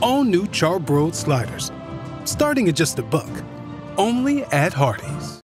all-new Charbroiled sliders, starting at just $1, only at Hardee's.